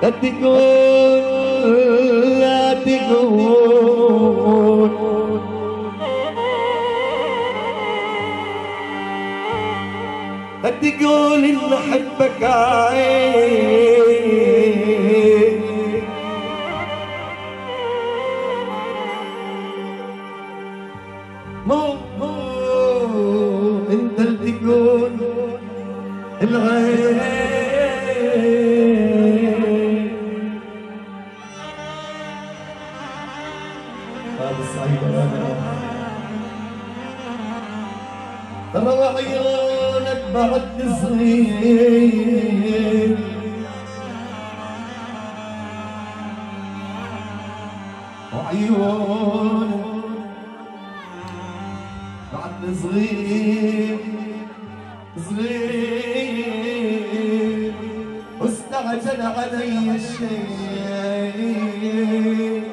لا تقول لا تقول لا تقول إن أحبك عين مو انت اللي تقول الغير هذا الصعيد ترى وعيونك بعد صغير وعيونك بعد صغير صغير واستعجل علي الشيء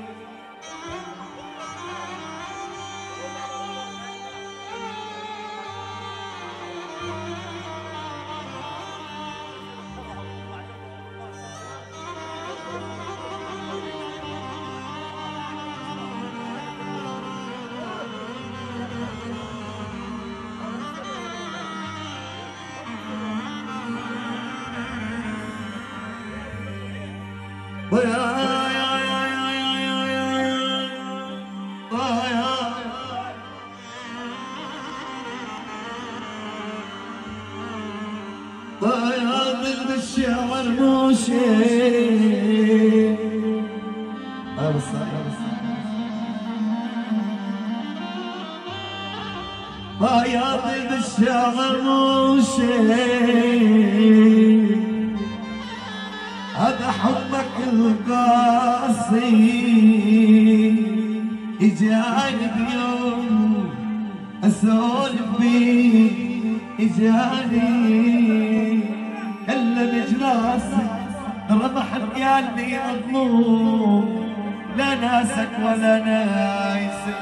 ضياض بالشعر مو شيء ضياض بالشعر مو شيء هذا حبك القاسي اجاني بيوم اسولف بيه اجاني كلم جراسي ربحت قال لي مظلوم لا ناسك ولا نايسك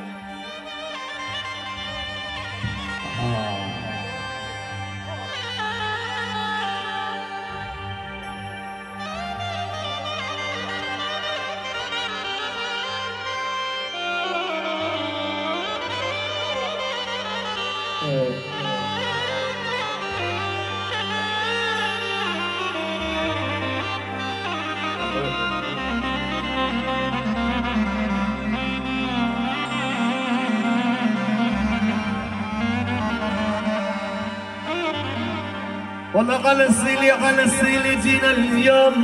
والله على السيلي جينا اليوم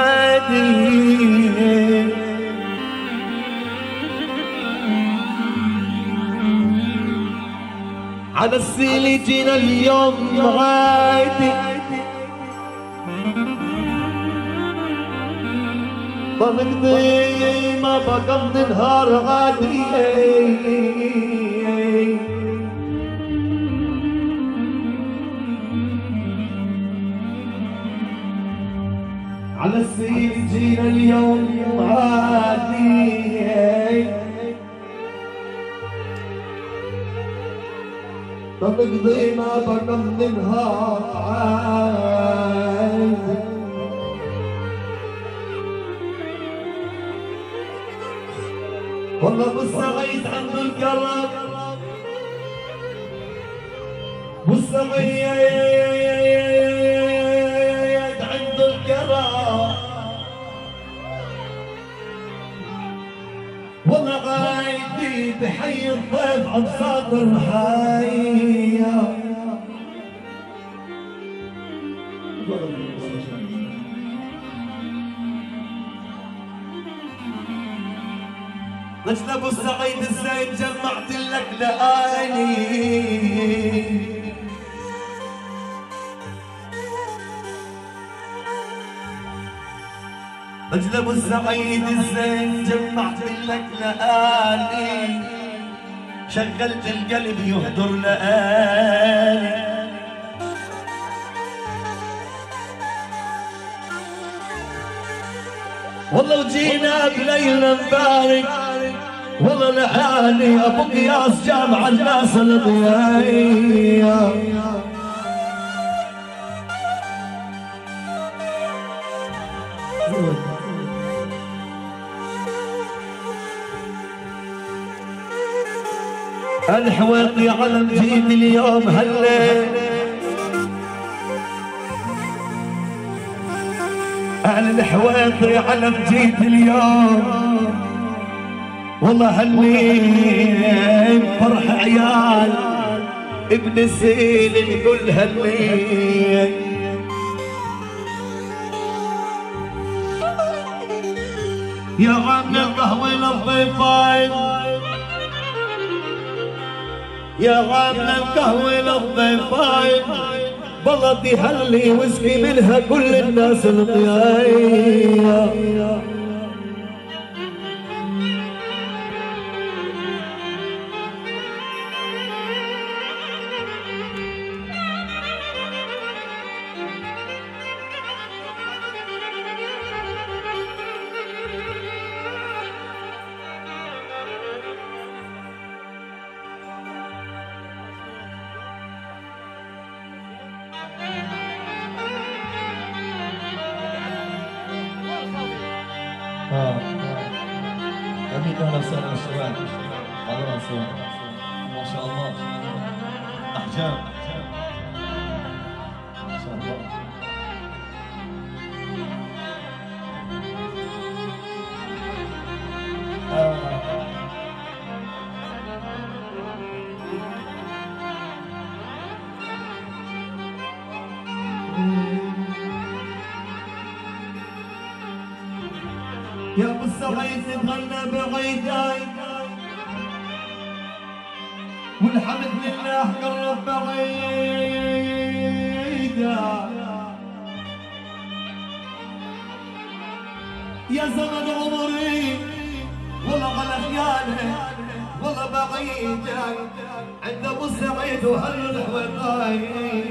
غادي على السيلي جينا اليوم غادي بنقضي ما بقضي نهار غادي على السيل جينا اليوم عادي بنقضي ما بقضي نهار عادي والله ابو السعيد عند القرب ابو السعيد عند القرب والله غايدي بحي الضيف عن صدر حيا نجل ابو السعيد الزين جمعت لك لآلي نجل ابو السعيد الزين جمعت لك لآلي شغلت القلب يهدر لآلي والله وجينا بليلة مبارك والله لحالي ابو قياس جامع الناس الضيايا الحويطي على جيت اليوم هلا الحويطي على جيت اليوم والله هني فرح عيال ابن السيل نقول هني يا عم القهوة للضيفين يا عم القهوة للضيفين بلدي هلي واسقي منها كل الناس الضيايا أهلا وسهلا بالشباب على راسهم ما شاء الله أحجام ما شاء الله يا ابو السعيد تغنى بعيداي والحمد لله قرب بعيدا يا زمن عمري والله على خياله والله بعيدا عند ابو السعيد وهالحويطاي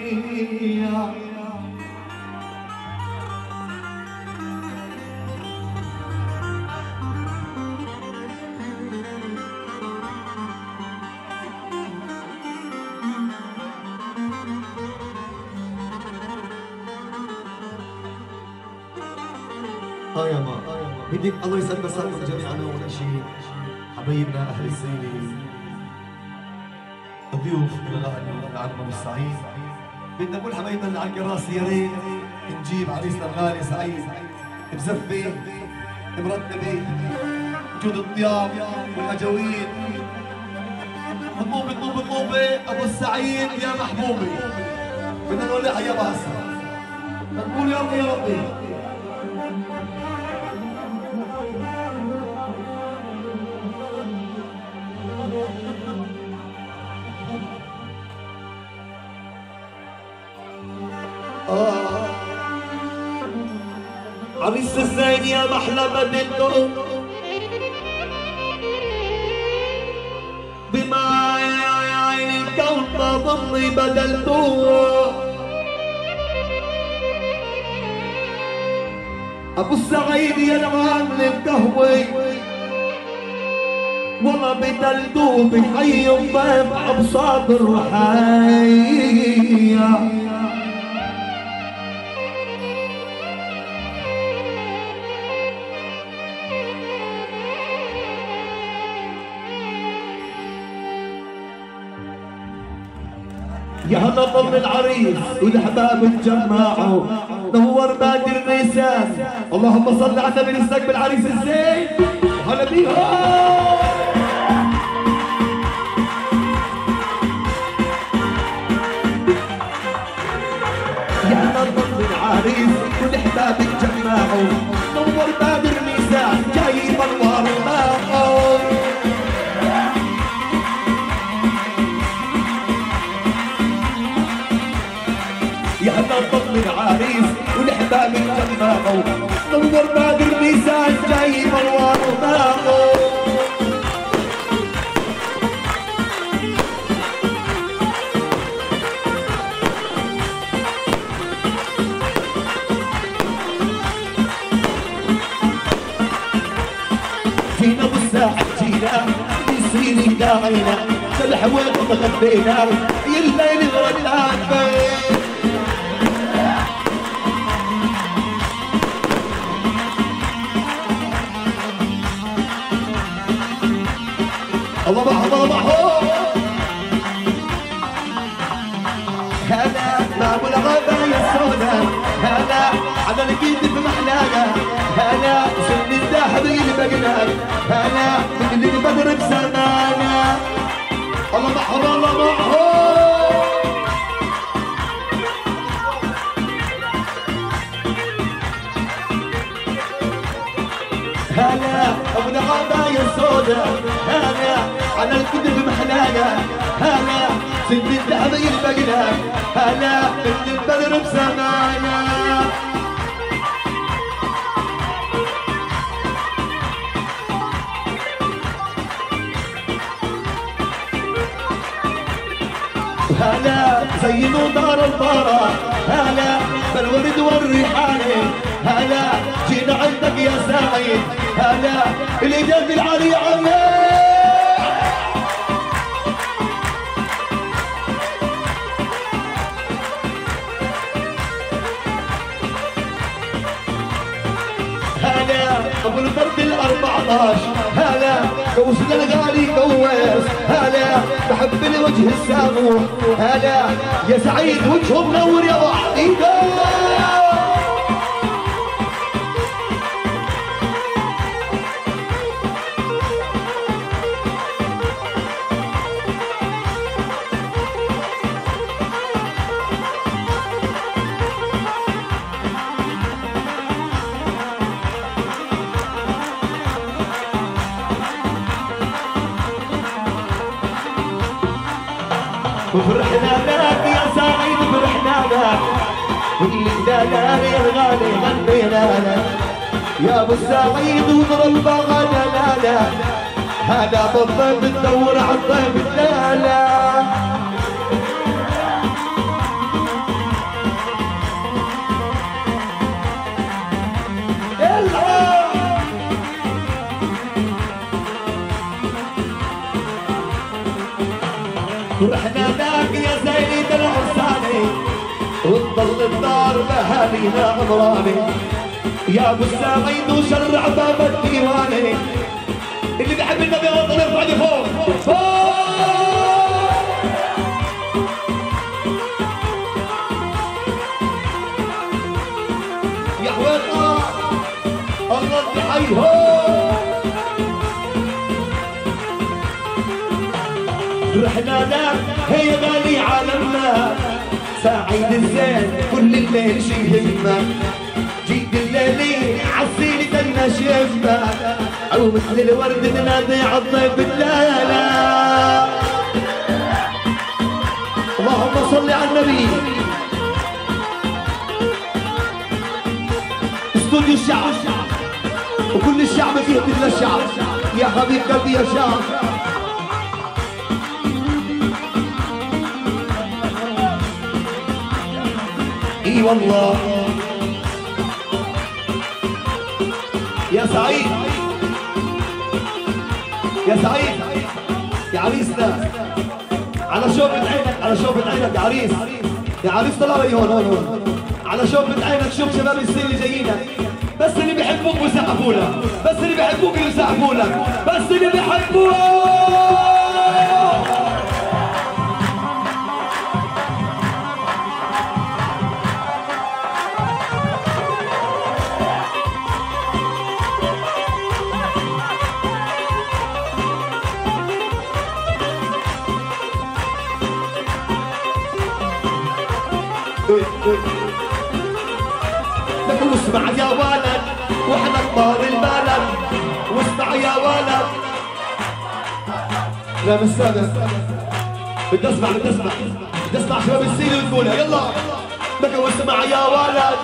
يا ما بدك الله يسعد مساكم جميعا. اول شيء حبايبنا اهل السيلي الضيوف الغالي العم ابو السعيد بدنا نقول حبايبنا اللي على الكراسي يا ريت نجيب عريسنا الغالي سعيد بزفه مرتبه وجود الضياف والاجاويد مطلوبه ابو السعيد يا محبوبي بدنا نقول لها يا هسه نقول يا ربي يا ربي عريس الزين يا محلى بدلته بما عين الكون ما ظني بدلته ابو السعيد يا العامل القهوي والله بدلته بحي الضيف ابساط الرحايا يا هلا طل العريس والاحباب اتجمعوا نور بادر نيسان اللهم صل على النبي نستقبل عريس الزين وهلا بيها يا هلا طل العريس والاحباب اتجمعوا نور بادر نيسان جايب انوار الماء يا هلا طل العريس والاحباب اتجمعوا نور بادر ميزان جايب انوار وماء جينا بالساعة جينا يصير داعينا الحويط غدينا يا الليل غدان هلا ابو العباية السوداء، هلا على الكتب محلاقة، هلا سند الذهب يلبقنا، هلا من البدر بسمانا. هلا زينوا دار البارة، هلا بالورد والريحانة، هلا جينا عندك يا سعيد، هلا الايدين العالية عمي. هلا ابو الفرد ال14، هلا كوس الغالي كوس، هلا بحب الوجه الساموح، هلا يا سعيد وجهه منور يا وحيده. وفرحنا لك يا سعيد، فرحنا لك والليلة يا الغالي غنينا لك يا ابو السعيد وضرب بغدا لا هذا بالضيف تدور على الضيف لا. فرحنا لك يا سيد الحساني وتضل الدار بهالينا عمراني يا ابو السعيد وشرع باب الديواني. اللي بيحب النبي يغض يرفع لي فوق فوق. يا حويطه الله تحيهم. رحنا لك هي غالي عالمنا سعيد الزين كل الليل شي يهمك جيد الليلي عالسيلي تنا شفنا او مثل الورد تنادي عالضيف الليلة. اللهم صل على النبي. استوديو الشعب وكل الشعب فيه مثل الشعب يا حبيب قلبي يا شعب. اي والله يا سعيد يا سعيد يا عريسنا على شوفة عينك على شوفة عينك يا عريس يا عريس طلع هون هون على شوفة عينك شوف شباب السن اللي جايينك بس اللي بيحبوك بيسقفوا لك بس اللي بيحبوك بيسقفوا لك بس اللي بيحبوك. لكن واسمع يا ولد واحنا كبار البلد واسمع يا ولد. لا مش سامع بدي اسمع بدي اسمع شباب السيل وتقولها يلا. لكن واسمع يا ولد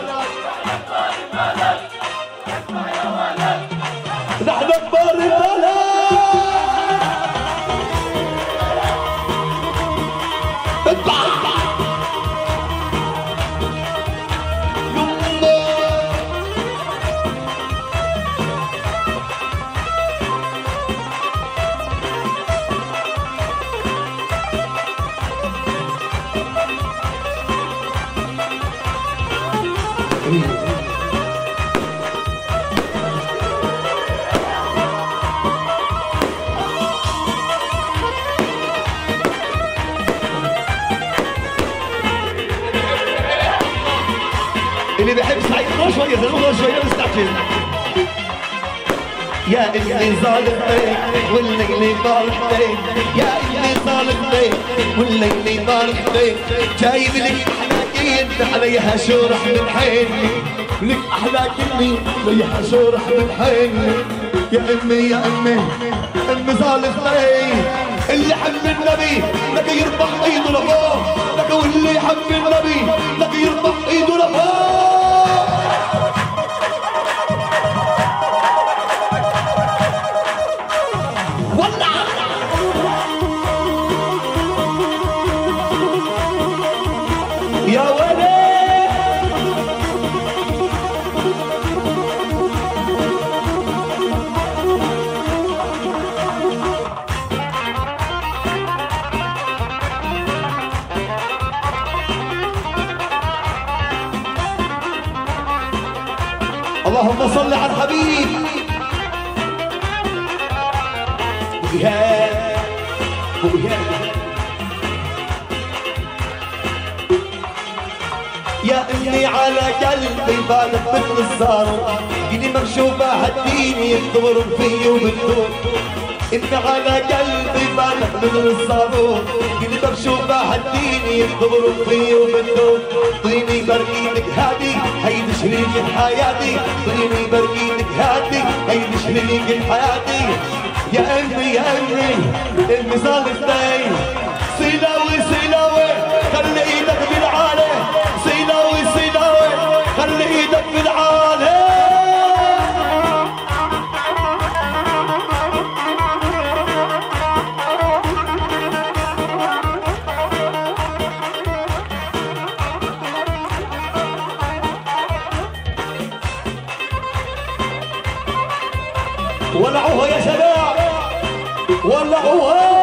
نحن كبار البلد. اللي بيحب سعيد غور شوية زلمة غور شوية مستعجل. يا اللي ظالم بيك والليلي طالع بيك يا اللي ظالم بيك والليلي طالع بيك جايب لك أحلى انت عليها شورح من حيني لك احلى كلمة عليها شورح من حيني يا امي يا امي امي صالحتي اللي يحب النبي لك يرفع ايده لفوق لك واللي يحب النبي لك يرفع ايده لفوق يا ولد اللهم صل على الحبيب يا امي على قلبي بالك مثل الصاروخ اللي مكشوفه هالدين يختبر فيي وبالدور امي على قلبي بالك مثل الصاروخ اللي مكشوفه هالدين يختبر فيي وبالدور طيني برقيتك هادي هيدي شريك حياتي طيني برقيتك هادي هيدي شريك حياتي يا امي يا امي امي صالحتي سيلاوي سيلاوي خلي ايدك بالعالي سيلاوي سيلاوي خلي ايدك بالعالي ولعوها يا شباب ولعوها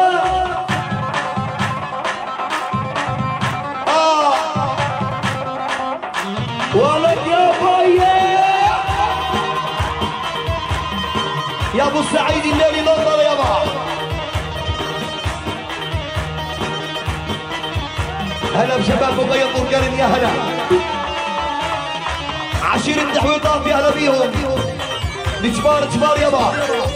ولك يا بيه يا ابو سعيد الليلي نظر يا با هلا بشباب مبيض والقرن يا هلا عشيرة تحويطات يا هلا بيهم جبار جبار يا با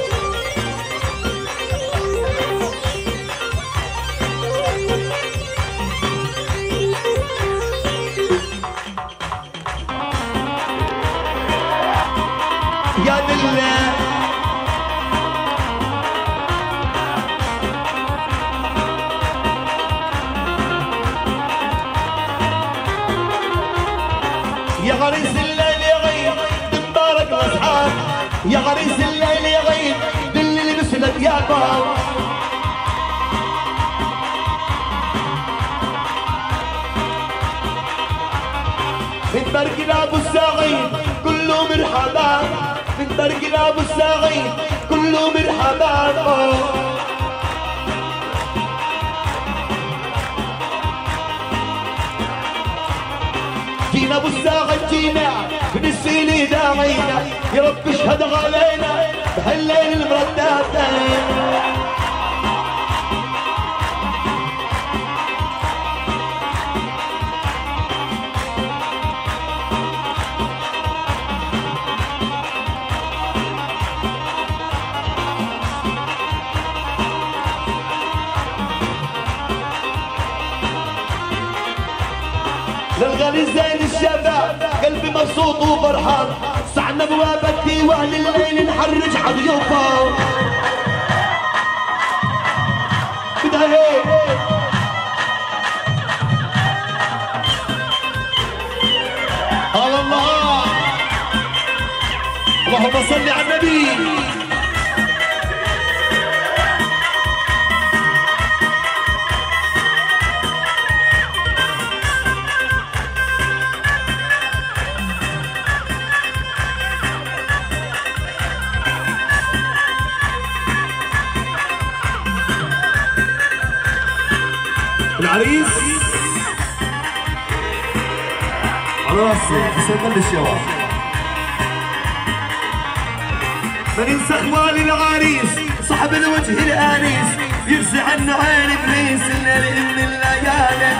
يا دلة يا غريس الليل يغيب تبارك الاصحاب يا غريس الليل يغيب دل اللي بسلك يا باب من برق ابو السعيد كله مرحبا من برق ابو السعيد كله مرحبا جينا ابو السعيد جينا من السيل داعينا يا رب اشهد علينا بهالليل المردات للغالي زين الشباب قلبي مبسوط وفرحان صعنا بوابتي واهل الليل نحرج حضيوفه بدها هيك الله اللهم صل على النبي العريس على راسي حسين الشباب ما ننسى اخوالي العريس صاحب الوجه الانيس يرسي عنا عين ابليس الليل من الليالي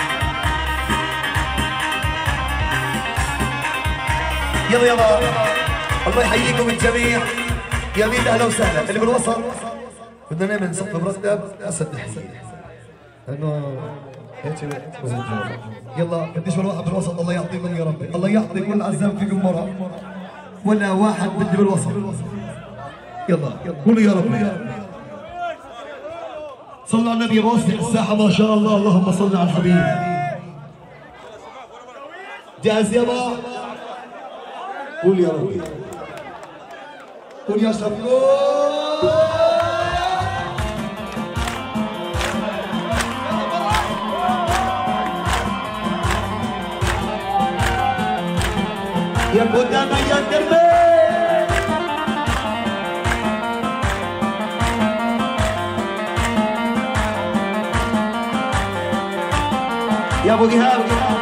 يلا يلا الله يحييكم الجميع. يا مين اهلا وسهلا. اللي بالوسط بدنا نعمل نصف مرتب اسد تحيه لانه هيك يلا قديش الواحد بالوسط الله يعطيكم يا ربي. الله يعطي كل عزام فيكم مرة ولا واحد بدي بالوسط. يلا قولوا يا ربي. صلوا على النبي. روسي الساحة ما شاء الله. اللهم صل على الحبيب. جاهز يابا؟ قول يا ربي. قول يا شباب. يا قدامى يا دربي. يا ابو ايهاب.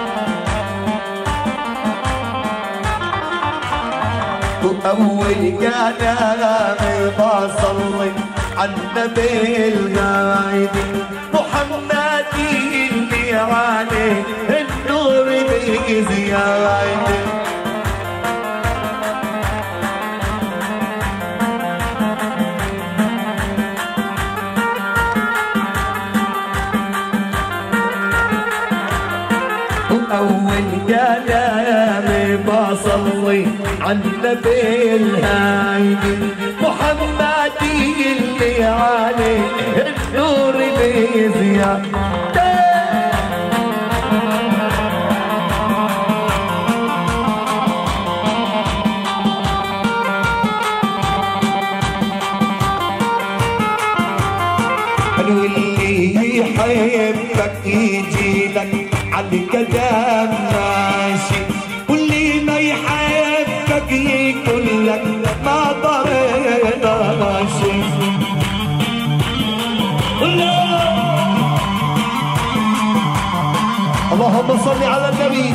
واول كلامي بصلي على النبي الغايب محمد اللي عليه النور بزياده. أول كلامي بصلي على النبي الهادي محمد اللي عليه النور بزيادة. واللي يحبك يجيلك عالقدام ماشي واللي ما يحبك يقول لك ما ضرنا ماشي. اللهم صل على النبي.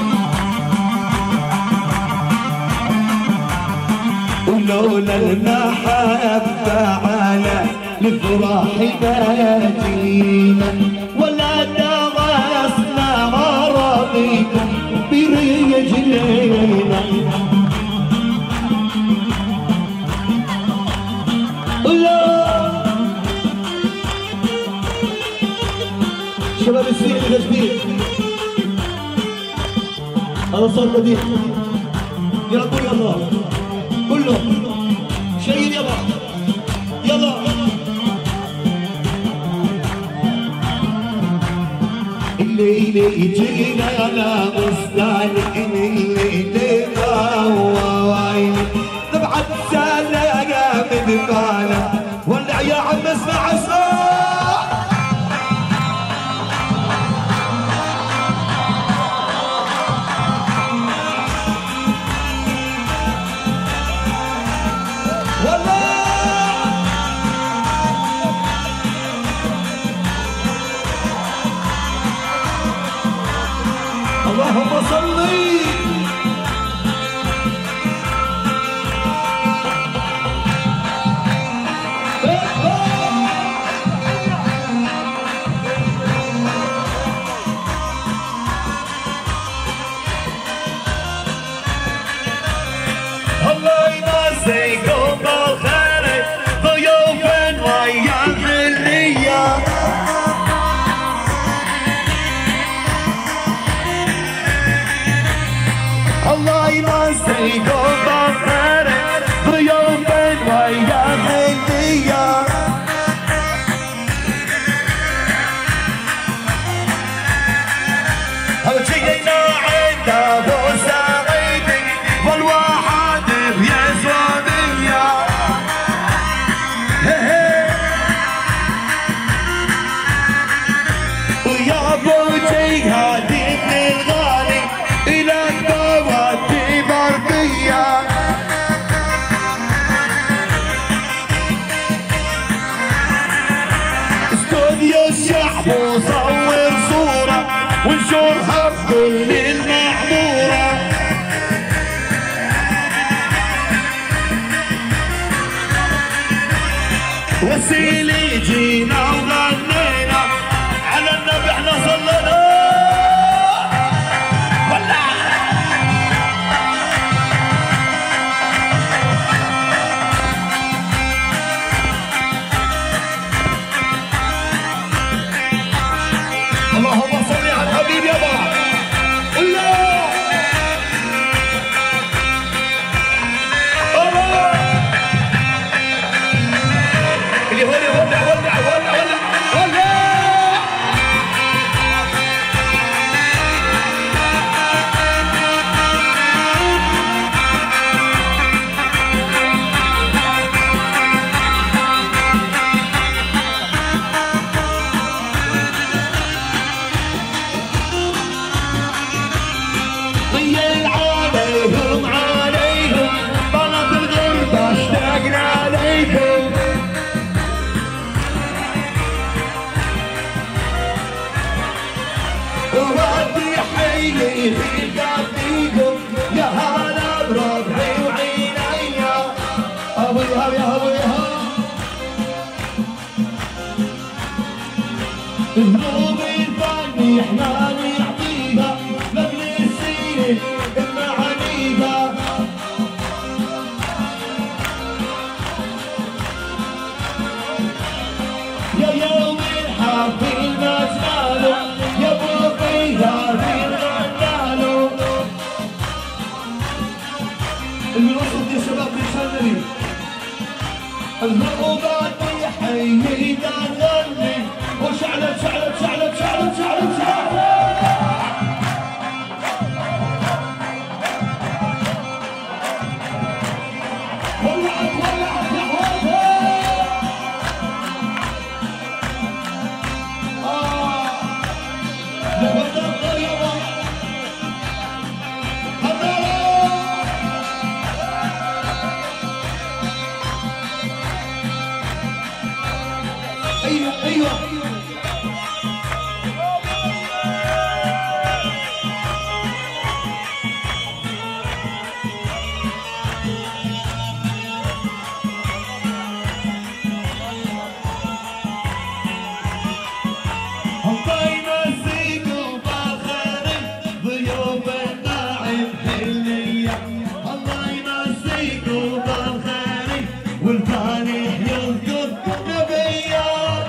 ولولا المحبة على الفرح ما جينا ولا درسنا مراضيكم برجلينا. شباب السير تجديد هذا صار بديع. يا قول يلا كله شيل يلا يلا. الليلة جينا أنا مستعلقين الليلة قوايل نبعت سلام ببانا ولع يا عم اسمع اسمع. اللهم صلي. الله يمسيكم بالخير ضيوف ويا الحلية. الله يمسيكم بالخير ضيوف ويا الحلية. وجينا عند ابو سعيد والواحد بيزوانية. ويا ابو جيهاد بن الغالي الى البوادي بردية. استوديو الشعب وصور صورة ونشرها بكل المعمورة. وسيلي جينا وغنينا على النبي احنا صلينا. خيلك فيكم يا هلا بربعي وعينيا ابويها يا ابويها ذنوب الفني احنا نعطيها قبل السنين المعانيها يا يوم الحفل ما تنالوا يا ابو فيها في الغنالو الوسط يا شباب بيشنري الضربات يحيي تغني وشعلت شعلت شعلت شعلت شعلت شعلت ولعت ولعت يا اخواتها لابد الطيبة ايوه ايوه والفانح يذكر نبيا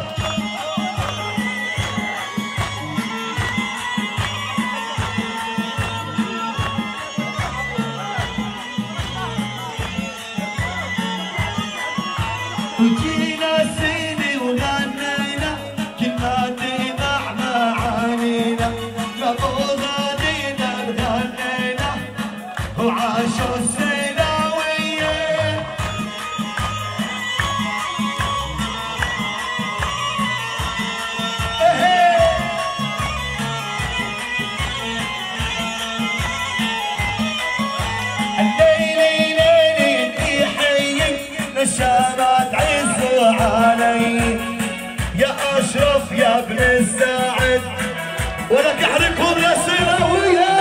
وجينا السيني وغنينا كنا نضع معانينا لابو غنينا غنينا وعاشوا السلاوية الليلي ليلي يحيي نشامات عزوا علي يا اشرف يا ابن الساعد ولك احرقهم يا سراويه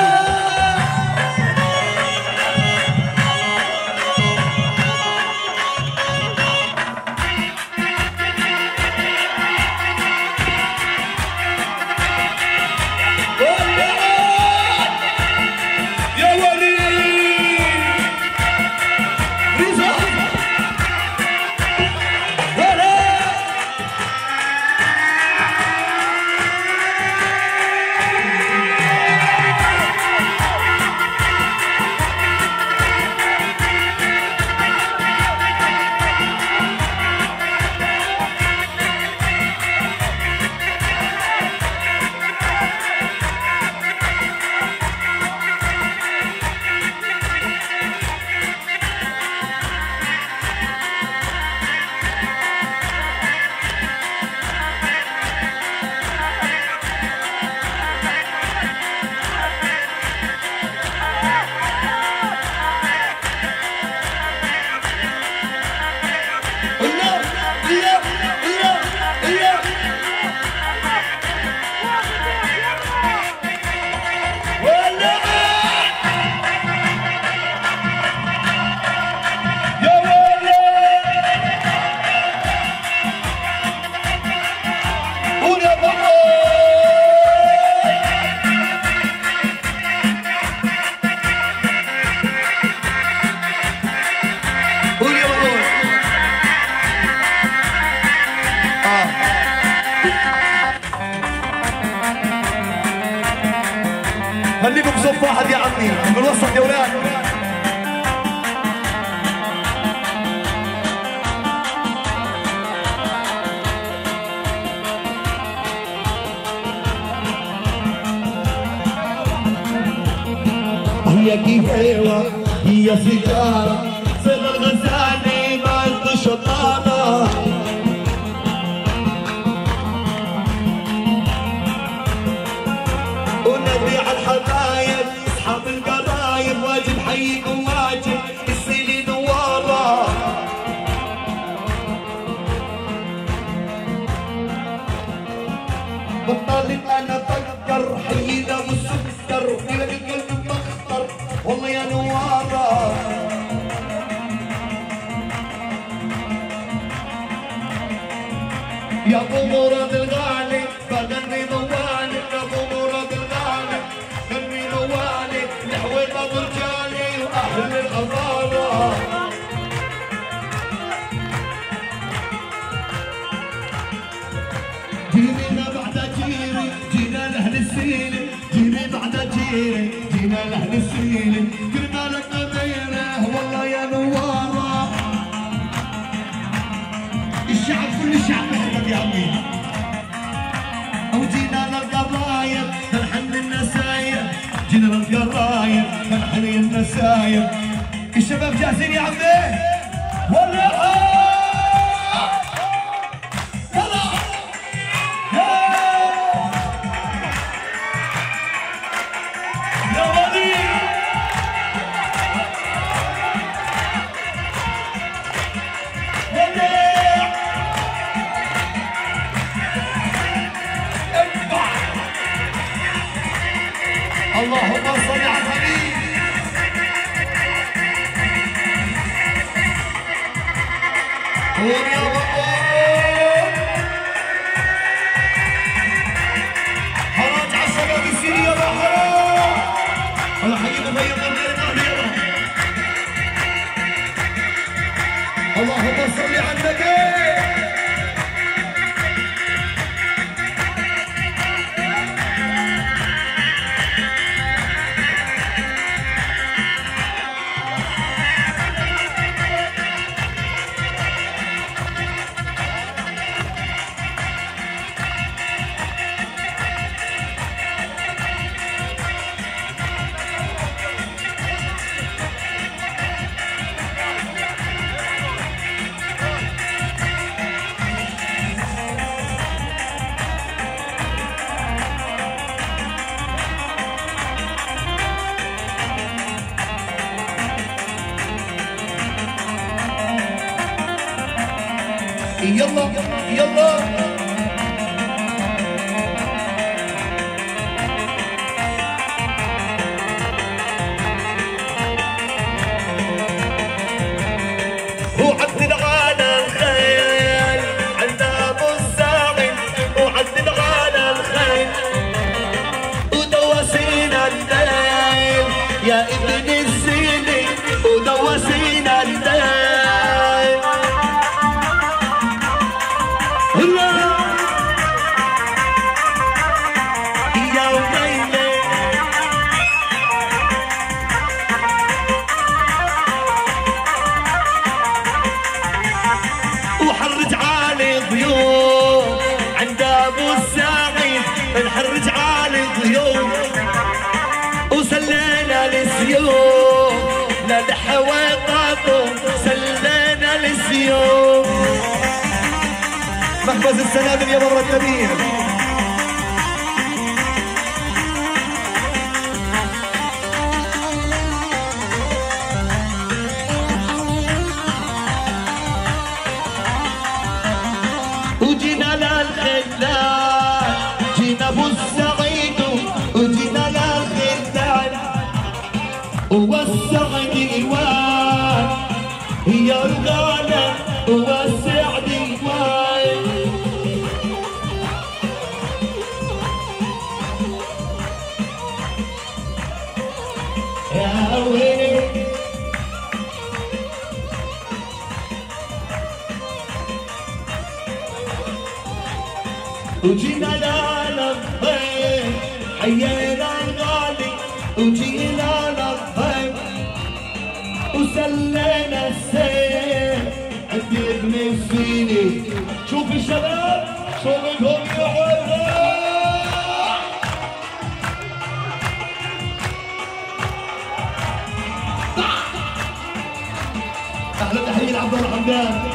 خليكم بصف واحد يا عمي بالوسط يا ولاد. هي كيفيوة هي سيجارة سر الغزالي ما انت شطارة ونبي على الحبايب اصحاب القرايب واجب حيك وواجب السيلي نوارة بطلت انا افكر حينا مسكر يا ابو مراد الغالي بغني موالي، يا ابو مراد الغالي غني موالي نحوي ابو رجالي واهل الغضاضه. جينا بعد جيري جينا لاهل السيلي، جيني بعد جيري جينا لاهل السيلي، قلنا لك غيره والله يا نواره. الشعب كل الشعب بحبك يا عمي. وجينا للقرايب نلحن النسايب، جينا للقرايب نلحن النسايب. الشباب جاهزين يا عمي؟ ولا اللهم صل على النبي. قول يا بابا حراج على الشباب السيري يا بحر. الله حبيبي غير غير. اللهم صل على النبي. يلا يلا وعد الغالى الخيل عند ابو الساعد، وعد الغالى الخيل ودوسينا الليل يا ابن السيلي، ودوسينا الليل. وحرج علي ضيوف عند ابو الساعد، نحرج علي ضيوف وسلينا السيوف للحويطات، سلينا السيوف. مخبز السلام يا بابا الكبير. وجينا للخلال جينا ابو السعيد، وجينا للخلال والسعد ايوان هي الغالة والسعد ايوان. يا ويلي وجينا للضيف حيينا الغالي، وجينا للضيف وسلينا السيف عند ابن السيني. شوف الشباب شوفهم يا اهلا تحيه لعبد الله حمدان.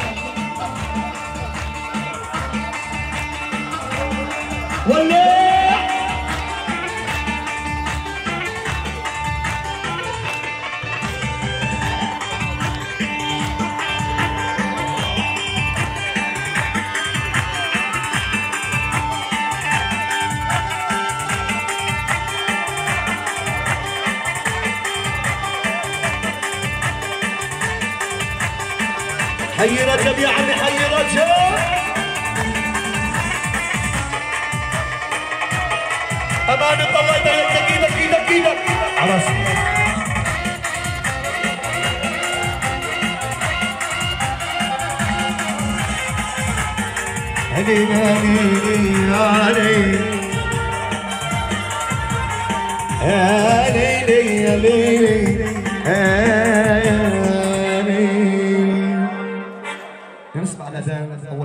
ولع حي رجب يا عمي، حي رجب. أمان الله يبارك ايدك ايدك ايدك على راسي. نسمع الأذان.